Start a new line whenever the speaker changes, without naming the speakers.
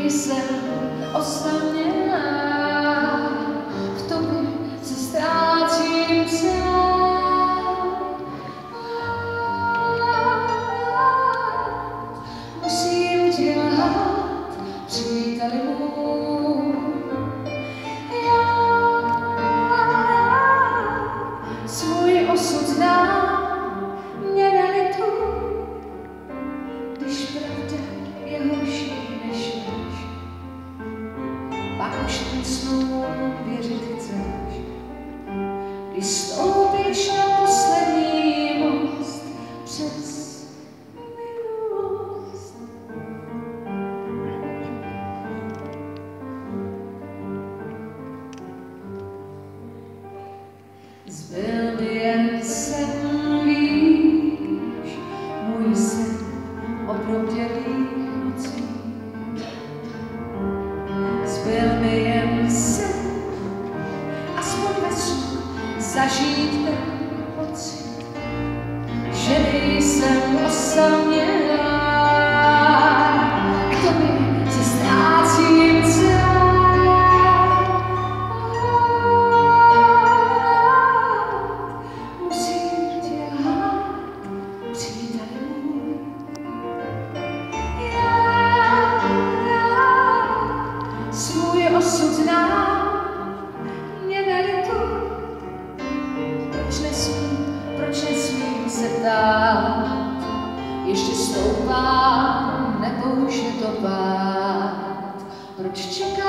jsem osamělá, v tobě se ztrácím sám. Musím ti lhát, příteli můj. Já svůj osud znám, mě nelituj, když pravda je horší než lež. Pak už ten snům věřit chceš, když stoupíš na poslední most přes milost. Zbyl mi jen sen, víš, můj sen obroudělých nocí. Zbyl mi jen sen, aspoň ve snu zažít ten pocit, že nejsem osamělá, k tobě se ztrácím celá. Musím tě lhát, příteli můj. Já svůj osud znám, mě nelituj, proč nesmím se ptát, ještě stoupám, nebo už je to pád, proč čekám.